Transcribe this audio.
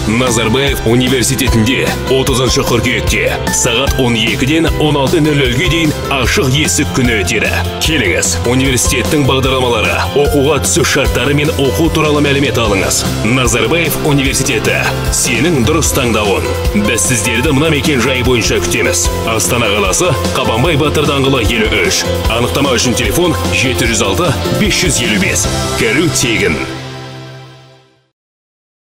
Назарбаев университетінде 30 қыркүйекте сағат 12-ден 16:00-ге дейін ашық есік күні өтеді. Келіңіз, университеттің бағдарламалары, оқуға түсу шарттары мен оқу туралы мәлімет алыңыз. Назарбаев университеті, сенің дұрыс таңдауын. Біз сіздерді мына мекен жайы бойынша күтеміз. Астана қаласы, Қабанбай Батыр даңғылы 53. Анықтама үшін телефон 706 555. Кіру тегін.